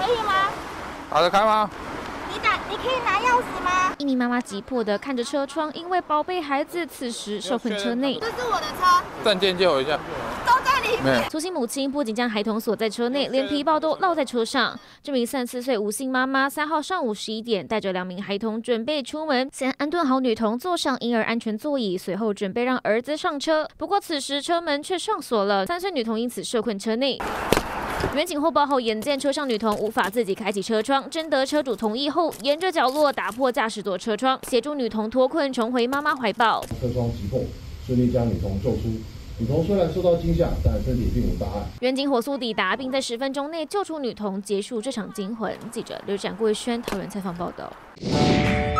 可以吗？ 打得开吗？ 你可以拿钥匙吗？ 一名妈妈急迫地看着车窗，因为宝贝孩子此时受困车内。 这是我的车， 证件借我一下。 都在里面。 粗心母亲不仅将孩童锁在车内，连皮包都落在车上。这名34岁吴姓妈妈3号上午11点，带着2名孩童准备出门，先安顿好女童，坐上婴儿安全座椅，随后准备让儿子上车。不过此时车门却上锁了，3岁女童因此受困车内。远警获报后，眼见车上女童无法自己开启车窗，征得车主同意后，沿着角落打破驾驶座车窗，协助女童脱困，重回妈妈怀抱。 车窗击破，顺利将女童救出。女童虽然受到惊吓，但身体并无大碍。 远警火速抵达，并在10分钟内救出女童，结束这场惊魂。记者刘展桂轩桃园采访报道。